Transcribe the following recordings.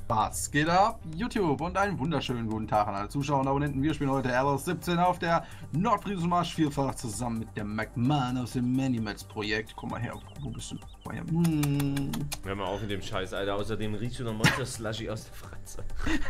Was geht ab, YouTube? Und einen wunderschönen guten Tag an alle Zuschauer und Abonnenten. Wir spielen heute RS17 auf der Nordfriesenmarsch vierfach zusammen mit der McMahon aus dem Manimats-Projekt. Komm mal her, wo bist du? Komm mal her. Hör mal auf mit dem Scheiß, Alter. Außerdem riechst du noch Monster-Slushy aus der Fratze.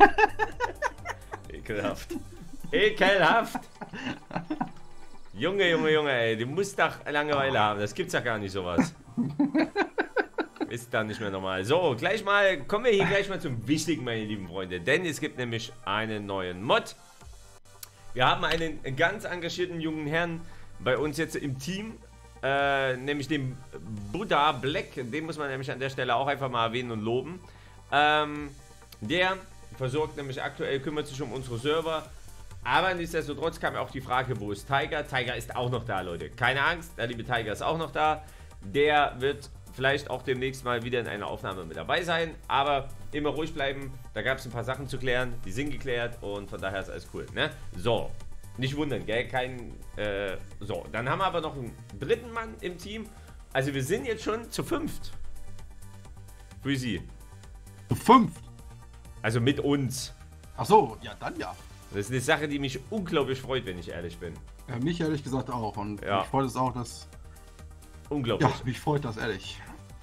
Ekelhaft. Ekelhaft! Junge, ey. Du musst doch Langeweile haben. Das gibt's ja gar nicht, sowas. Ist dann nicht mehr normal. So, kommen wir hier gleich mal zum Wichtigen, meine lieben Freunde. Denn es gibt nämlich einen neuen Mod. Wir haben einen ganz engagierten jungen Herrn bei uns jetzt im Team. Nämlich den Buddha Black. Den muss man nämlich an der Stelle auch einfach mal erwähnen und loben. Der versorgt nämlich aktuell, kümmert sich um unsere Server. Aber nichtsdestotrotz kam auch die Frage, wo ist Tiger? Tiger ist auch noch da, Leute. Keine Angst, der liebe Tiger ist auch noch da. Der wird vielleicht auch demnächst mal wieder in einer Aufnahme mit dabei sein, aber immer ruhig bleiben. Da gab es ein paar Sachen zu klären, die sind geklärt und von daher ist alles cool, ne? So, nicht wundern, gell? So, dann haben wir aber noch einen dritten Mann im Team. Also wir sind jetzt schon zu fünft. Für Sie. Zu fünft? Also mit uns. Ach so, ja dann ja. Das ist eine Sache, die mich unglaublich freut, wenn ich ehrlich bin. Mich ehrlich gesagt auch und ja. Mich freut es auch, dass... Unglaublich. Ja, mich freut das ehrlich.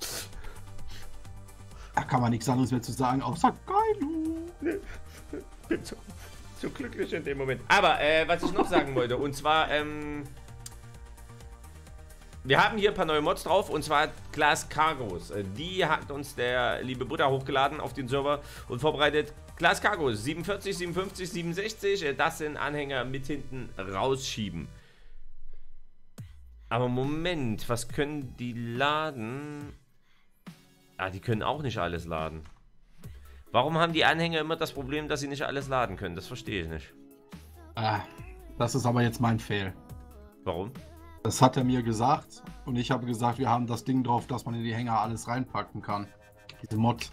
Da kann man nichts anderes mehr zu sagen, außer geil. Ich bin so glücklich in dem Moment. Aber, was ich noch sagen wollte, und zwar, wir haben hier ein paar neue Mods drauf, und zwar Glass Cargos. Die hat uns der liebe Buddha hochgeladen auf den Server und vorbereitet. Glass Cargos 47, 57, 67, das sind Anhänger mit hinten rausschieben. Aber Moment, was können die laden? Ah, die können auch nicht alles laden. Warum haben die Anhänger immer das Problem, dass sie nicht alles laden können? Das verstehe ich nicht. Ah, das ist aber jetzt mein Fail. Warum? Das hat er mir gesagt und ich habe gesagt, wir haben das Ding drauf, dass man in die Hänger alles reinpacken kann. Diese Mod.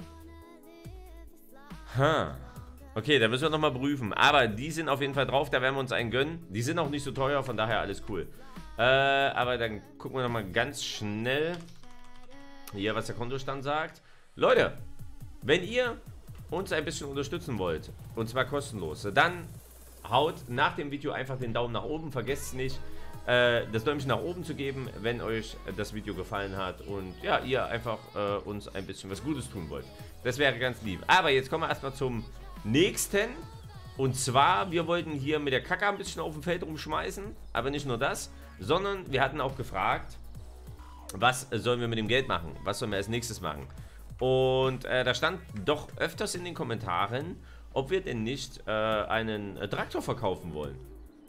Okay, da müssen wir nochmal prüfen. Aber die sind auf jeden Fall drauf, da werden wir uns einen gönnen. Die sind auch nicht so teuer, von daher alles cool. Aber dann gucken wir nochmal ganz schnell hier, was der Kontostand sagt. Leute, wenn ihr uns ein bisschen unterstützen wollt, und zwar kostenlos, dann haut nach dem Video einfach den Daumen nach oben. Vergesst nicht, das Däumchen nach oben zu geben, wenn euch das Video gefallen hat und ja, ihr einfach uns ein bisschen was Gutes tun wollt. Das wäre ganz lieb. Aber jetzt kommen wir erstmal zum nächsten. Und zwar, wir wollten hier mit der Kacke ein bisschen auf dem Feld rumschmeißen, aber nicht nur das, sondern wir hatten auch gefragt, was sollen wir mit dem Geld machen? Was sollen wir als nächstes machen? Und da stand doch öfters in den Kommentaren, ob wir denn nicht einen Traktor verkaufen wollen.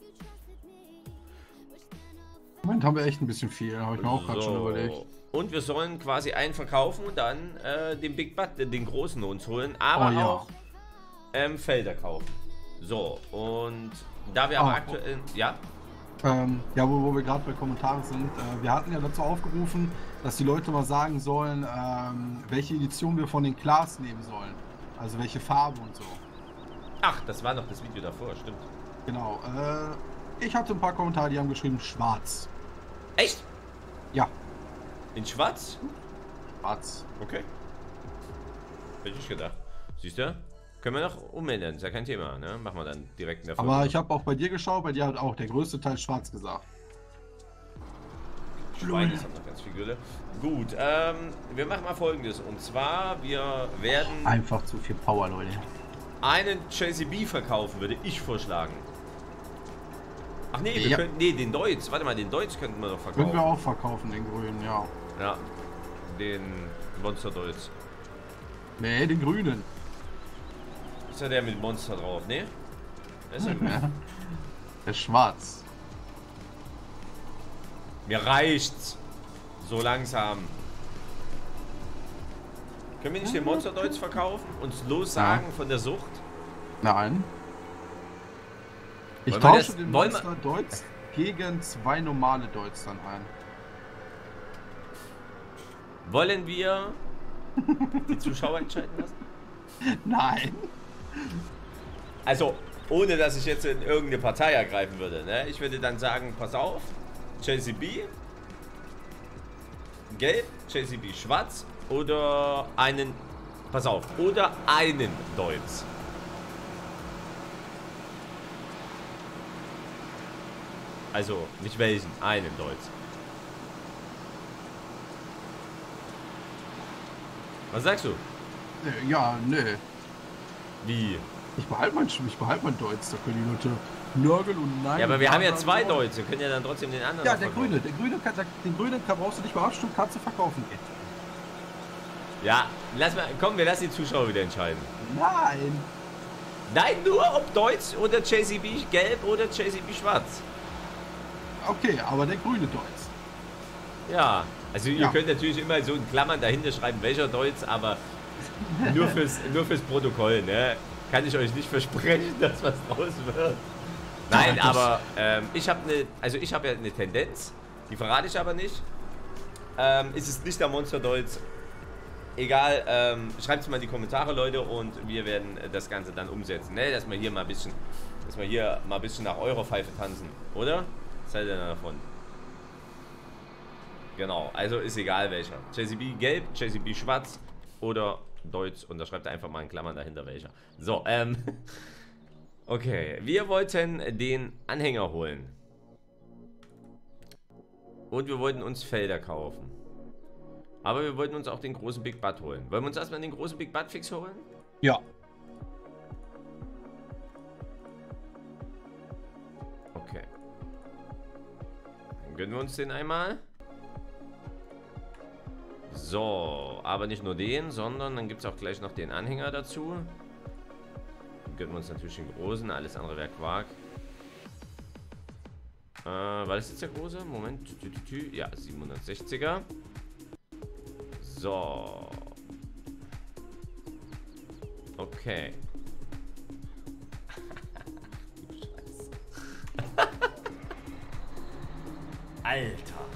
Im Moment haben wir echt ein bisschen viel, habe ich mir auch gerade schon überlegt. Und wir sollen quasi einen verkaufen und dann den Big Butt, den großen uns holen, aber auch Felder kaufen. So, und da wir aber aktuell... Ja? Ja, wo wir gerade bei Kommentaren sind, wir hatten ja dazu aufgerufen, dass die Leute mal sagen sollen, welche Edition wir von den Class nehmen sollen. Also welche Farbe und so. Ach, das war noch das Video davor, stimmt. Genau, ich hatte ein paar Kommentare, die haben geschrieben schwarz. Echt? Ja. In schwarz? Schwarz. Okay. Hätte ich gedacht. Siehst du? Können wir noch umändern, ist ja kein Thema, ne? Machen wir dann direkt in der Folge. Aber ich habe auch bei dir geschaut, bei dir hat auch der größte Teil schwarz gesagt. Schwein, das hat noch ganz viel Gülle. Gut, wir machen mal Folgendes. Und zwar, wir werden... Einfach zu viel Power, Leute. Einen JCB verkaufen, würde ich vorschlagen. Ach nee, wir könnten... Nee, den Deutz. Warte mal, den Deutz könnten wir doch verkaufen. Können wir auch verkaufen, den grünen, ja. Ja, den Monster Deutz. Nee, den grünen. Ist ja der mit Monster drauf, ne? Der ist ja gut. Ja. Der ist schwarz. Mir reicht's. So langsam. Können wir nicht den Monster Deutz verkaufen? Uns lossagen von der Sucht? Nein. Ich Wollen tausche den Monster Deutz gegen 2 normale Deutz dann ein. Wollen wir die Zuschauer entscheiden lassen? Nein. Also, ohne dass ich jetzt in irgendeine Partei ergreifen würde, ne? Ich würde dann sagen, pass auf, JCB, gelb, JCB schwarz oder einen Pass auf. Oder einen Deutz. Also, nicht welchen, einen Deutz. Was sagst du? Ja, nee. Wie? Ich behalte mein Deutsch, da können die Leute nörgeln und nein. Ja, aber wir haben ja sagen, zwei oh. Deutsche, können ja dann trotzdem den anderen Ja, noch verkaufen. den grünen brauchst du nicht beabstimmen, kannst du verkaufen. Ja, komm, wir lassen die Zuschauer wieder entscheiden. Nein. Nein, nur ob Deutsch oder JCB gelb oder JCB schwarz. Okay, aber der grüne Deutsch. Ja, also ihr Ja. könnt natürlich immer so in Klammern dahinter schreiben, welcher Deutsch, aber nur fürs Protokoll, ne? Kann ich euch nicht versprechen, dass was draus wird. Nein, Ja, aber ich habe ja eine Tendenz, die verrate ich aber nicht. Es ist nicht der Monster Deutsch. Egal, schreibt es mal in die Kommentare, Leute, und wir werden das Ganze dann umsetzen, ne? Dass wir hier mal ein bisschen nach eurer Pfeife tanzen, oder? Was seid ihr denn davon? Genau, also ist egal welcher. JCB gelb, JCB schwarz oder Deutsch, und da schreibt ihr einfach mal in Klammern dahinter welcher. So, okay, wir wollten den Anhänger holen. Und wir wollten uns Felder kaufen. Aber wir wollten uns auch den großen Big Butt holen. Wollen wir uns erstmal den großen Big Butt fix holen? Ja. Okay. Dann gönnen wir uns den einmal. So, aber nicht nur den, sondern dann gibt es auch gleich noch den Anhänger dazu. Dann gönnen wir uns natürlich den großen, alles andere wäre Quark. War das jetzt der große? Moment. Ja, 760er. So. Okay. Alter.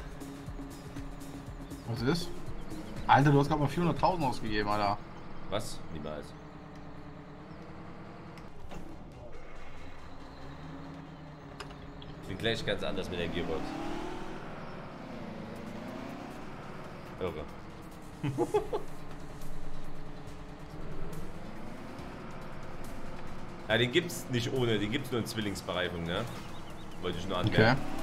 Was ist? Alter, du hast gerade mal 400.000 ausgegeben, Alter. Was? Niemals. Bin gleich ganz anders mit der Gearbox. Irre. Ja, den gibt's nicht ohne, den gibt's nur in Zwillingsbereifung, ne? Wollte ich nur anmerken. Okay.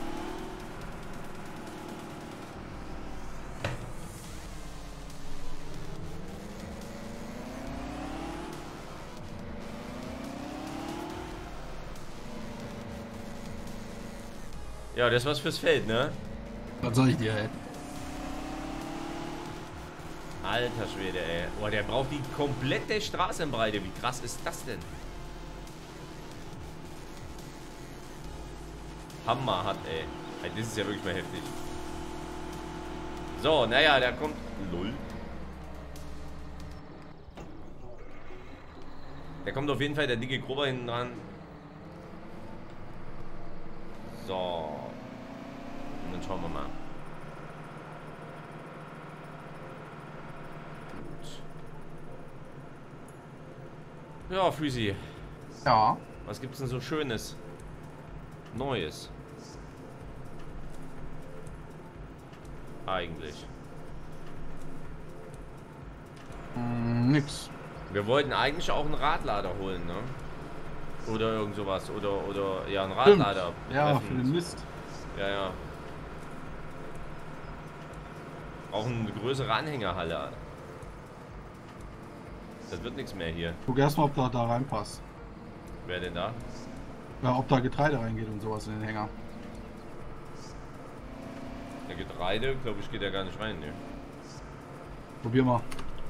Ja, das war's fürs Feld, ne? Was soll ich dir, ey? Alter Schwede, ey. Boah, der braucht die komplette Straßenbreite. Wie krass ist das denn? Hammer hat, ey. Ey, das ist ja wirklich mal heftig. So, naja, der kommt... Lull. Der kommt auf jeden Fall der dicke Grober hinten dran. So. Und dann schauen wir mal. Gut. Ja, Füsi. Ja. Was gibt's denn so Schönes? Neues. Eigentlich. Nix. Wir wollten eigentlich auch einen Radlader holen, ne? Oder irgend sowas. Oder ja, einen Radlader. Ja, treffen. für den Mist. Ja, ja. Auch eine größere Anhängerhalle. Das wird nichts mehr hier. Guck erstmal, ob da reinpasst. Wer denn da? Ja, ob da Getreide reingeht und sowas in den Hänger. Der Getreide, glaube ich, geht ja gar nicht rein, ne? Probier mal.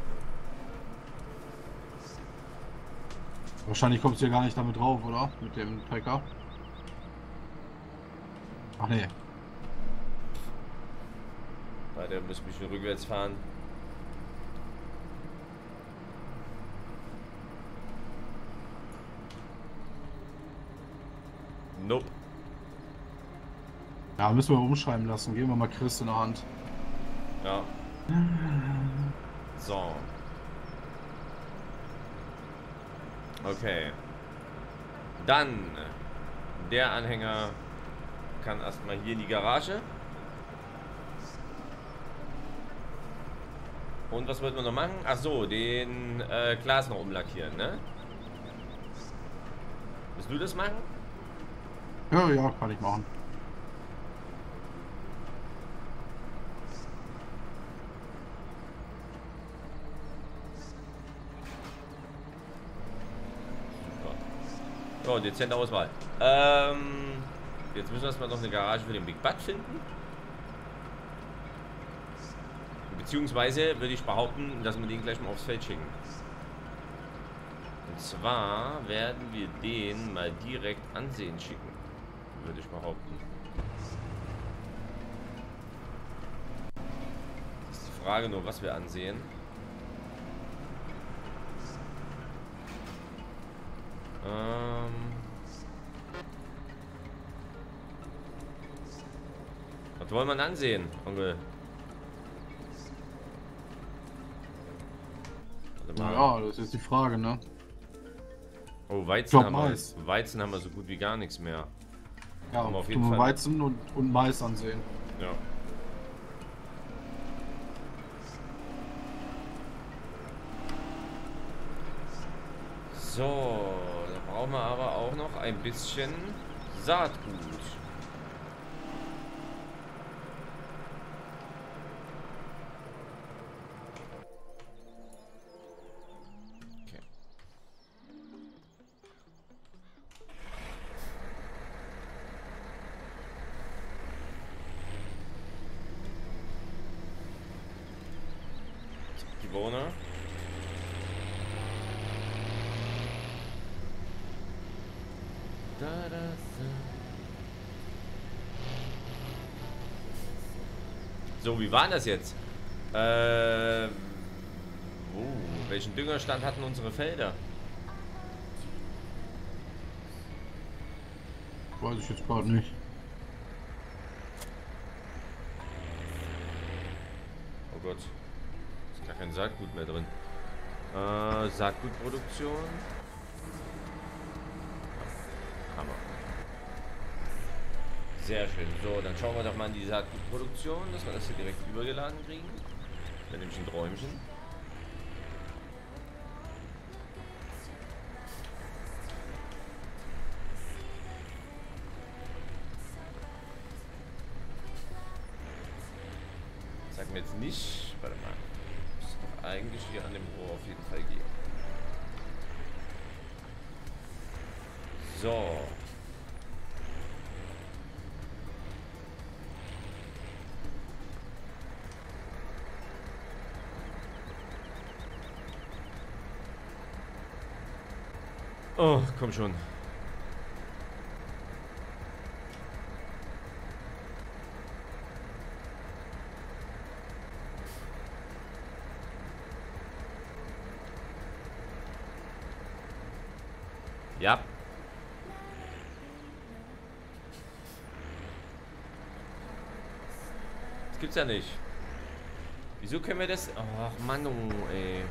Wahrscheinlich kommst du ja gar nicht damit drauf, oder? Mit dem Trecker. Ach nee. Weiter muss ich schon rückwärts fahren. Nope. Ja, müssen wir umschreiben lassen. Geben wir mal Chris in der Hand. Ja. So. Okay. Dann der Anhänger kann erstmal hier in die Garage. Und was wollten wir noch machen? Ach so, den Glas noch umlackieren, ne? Willst du das machen? Ja, ja, kann ich machen. Super. Oh, dezente Auswahl. Jetzt müssen wir erstmal noch eine Garage für den Big Butt finden. Beziehungsweise würde ich behaupten, dass wir den gleich mal aufs Feld schicken. Und zwar werden wir den mal direkt ansehen schicken. Würde ich behaupten. Das ist die Frage nur, was wir ansehen. Was wollen wir ansehen, Onkel? Ja, das ist die Frage, ne? Oh, Weizen haben Mais. wir. Weizen haben wir so gut wie gar nichts mehr. Ja, auf auf jeden Fall. Weizen und Mais ansehen. Ja. So, da brauchen wir aber auch noch ein bisschen Saatgut. Okay. Die Bohne. So, wie war das jetzt? Welchen Düngerstand hatten unsere Felder? Weiß ich jetzt gerade nicht. Oh Gott. Ist gar kein Saatgut mehr drin. Saatgutproduktion. Hammer. Sehr schön. So, dann schauen wir doch mal in die Saatgutproduktion, dass wir das hier direkt übergeladen kriegen. Das wäre nämlich ein Träumchen. Sag mir jetzt nicht. Warte mal. Das ist doch eigentlich hier an dem Rohr auf jeden Fall gehen. So. Oh, komm schon. Ja. Das gibt's ja nicht. Wieso können wir das... Ach, Mann, oh, ey.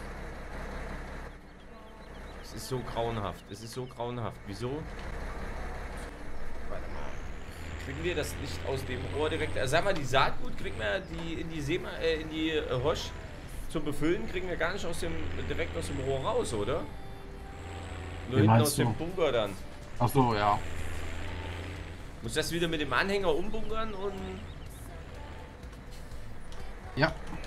Es ist so grauenhaft. Es ist so grauenhaft. Wieso? Warte mal. Kriegen wir das nicht aus dem Rohr direkt... sag mal, die Saatgut kriegen wir die in die Hosch zum Befüllen kriegen wir gar nicht direkt aus dem Rohr raus, oder? Nur hinten aus dem Bunker dann. Ach so, ja. Muss das wieder mit dem Anhänger umbunkern und... Ja.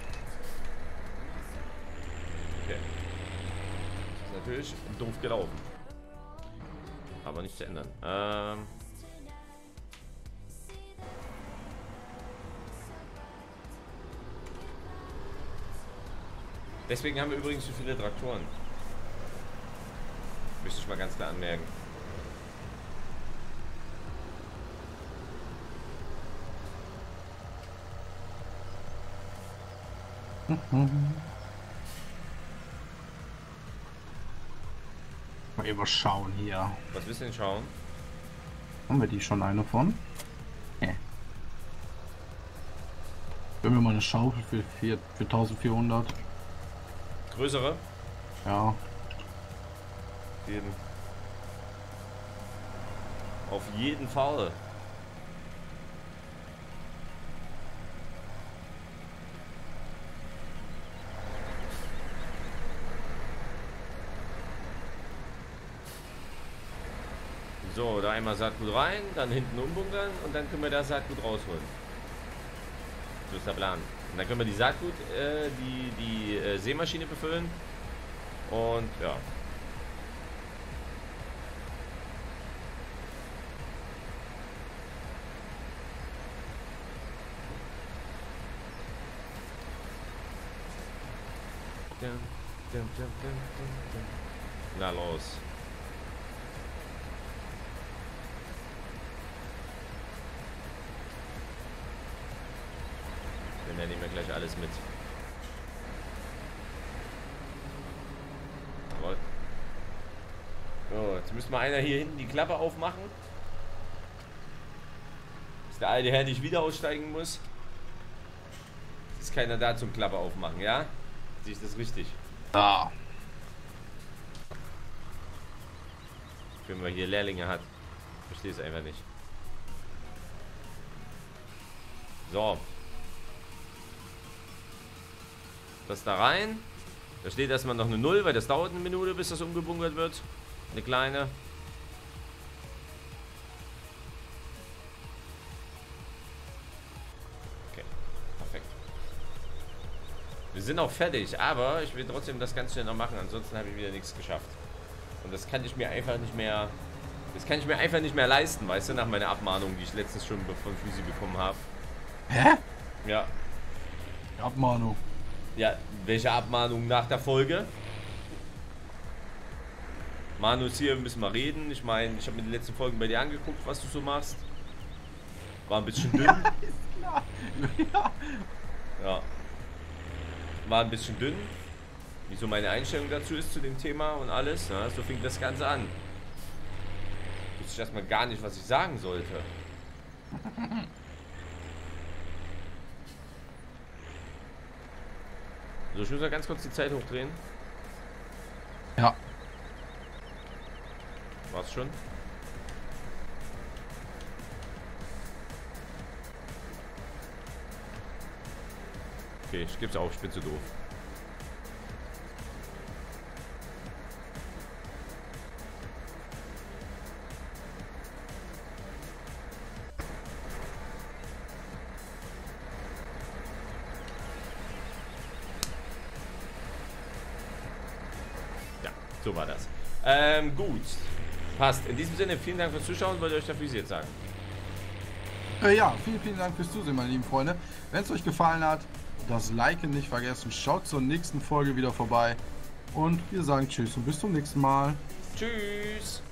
Okay. Das ist natürlich doof gelaufen. Aber nicht zu ändern. Deswegen haben wir übrigens so viele Traktoren. Möchte ich mal ganz klar anmerken. Mal überschauen hier. Was willst du denn schauen? Haben wir die schon eine von? Nee. Können wir mal eine Schaufel für 1400? Größere? Ja. Auf jeden Fall. So, da einmal Saatgut rein, dann hinten umbunkern und dann können wir das Saatgut rausholen. So ist der Plan. Und dann können wir die Saatgut, die Sämaschine befüllen. Und ja. Na los. Wir nehmen gleich alles mit. Jawohl. So, jetzt müsste mal einer hier hinten die Klappe aufmachen. Dass der alte Herr nicht wieder aussteigen muss. Ist keiner da zum Klappe aufmachen, ja? Sehe ich das richtig? Ja. Wenn man hier Lehrlinge hat. Verstehe es einfach nicht. So. Das da rein. Da steht erstmal noch eine 0, weil das dauert eine Minute, bis das umgebunkert wird. Eine kleine. Okay, perfekt. Wir sind auch fertig, aber ich will trotzdem das ganz schnell noch machen, ansonsten habe ich wieder nichts geschafft. Und das kann ich mir einfach nicht mehr. Das kann ich mir einfach nicht mehr leisten, weißt du, nach meiner Abmahnung, die ich letztens schon von Physi bekommen habe. Hä? Ja. Abmahnung. Ja, welche Abmahnung nach der Folge? Manus, hier müssen wir reden. Ich meine, ich habe mir die letzten Folgen bei dir angeguckt, was du so machst. War ein bisschen dünn. Ist klar. Ja. Ja. War ein bisschen dünn. Wie so meine Einstellung dazu ist zu dem Thema und alles. Ja, so fing das Ganze an. Wusste ich erstmal gar nicht, was ich sagen sollte. So, ich muss mal ganz kurz die Zeit hochdrehen. Ja. War's schon? Okay, ich geb's auf, ich bin zu doof. So war das. Gut. Passt. In diesem Sinne, vielen Dank fürs Zuschauen. Wollt ihr euch dafür jetzt sagen? Ja, vielen Dank fürs Zusehen, meine lieben Freunde. Wenn es euch gefallen hat, das Liken nicht vergessen. Schaut zur nächsten Folge wieder vorbei. Und wir sagen Tschüss und bis zum nächsten Mal. Tschüss.